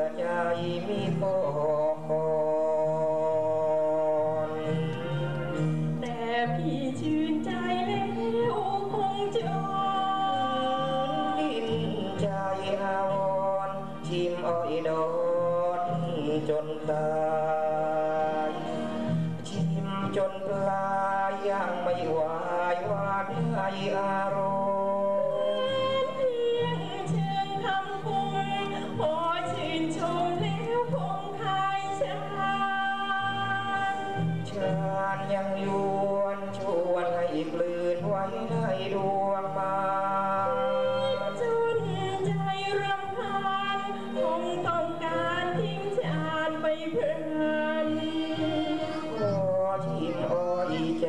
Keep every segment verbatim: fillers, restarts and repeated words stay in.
ใจมีปอนแต่พี่ชื่นใจแล้วคงจนดิ้นใจอาวรชิมอ้อยดอนจนตายชิมจนปลายยังไม่ไหวหวานในอารมณ์เพียงเชิงคำพูดพอชื่นชมแล้วคงคายชานชานยังยวนชวนให้กลืนไว้ในดวงตาจนใจรำคาญคงต้องการทิ้งชาติไปเพลินขอชิมอ้อยใจ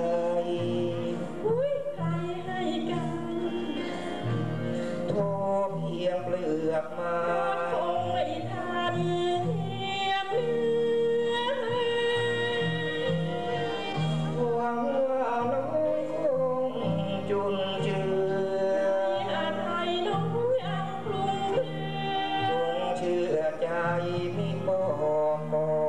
อุ้ยใครให้กันโทษเพียงเปลือกมาคงไม่ทันเทียมเลือหวังว่าน้องคงจุนเจืออาไทยน้องยังปรุงเพื่อจงเชื่อใจมีปอก